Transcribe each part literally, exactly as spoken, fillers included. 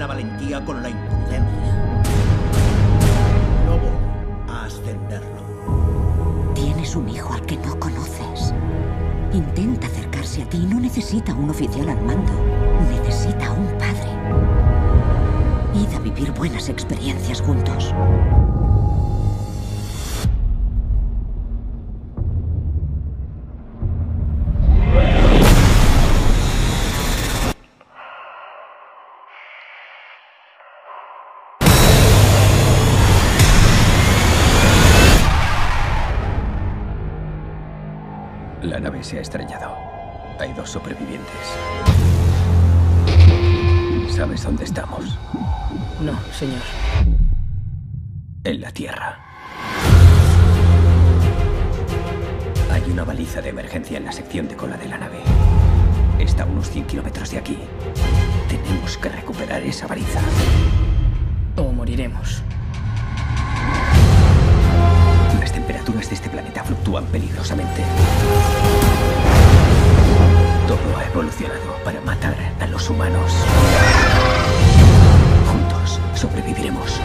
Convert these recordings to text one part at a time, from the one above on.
la valentía con la imprudencia. No voy a ascenderlo. Tienes un hijo al que no conoces. Intenta acercarse a ti y no necesita un oficial al mando. Necesita un padre. Id a vivir buenas experiencias juntos. La nave se ha estrellado. Hay dos sobrevivientes. ¿Sabes dónde estamos? No, señor. En la Tierra. Hay una baliza de emergencia en la sección de cola de la nave. Está a unos cien kilómetros de aquí. Tenemos que recuperar esa baliza. O moriremos. Las temperaturas de este planeta fluctúan peligrosamente. Todo ha evolucionado para matar a los humanos. Juntos sobreviviremos.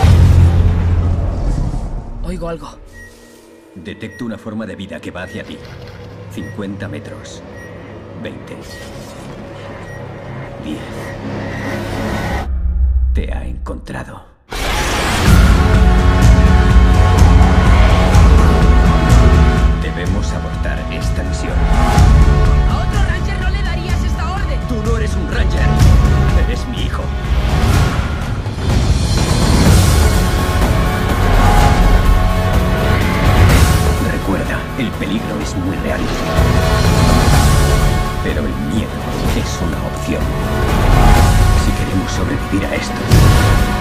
Oigo algo. Detecto una forma de vida que va hacia ti. cincuenta metros. veinte. diez. Te ha encontrado. Debemos abortar esta misión. ¿A otro Ranger no le darías esta orden? Tú no eres un Ranger. Eres mi hijo. Recuerda, el peligro es muy real. Pero el miedo es una opción. Si queremos sobrevivir a esto,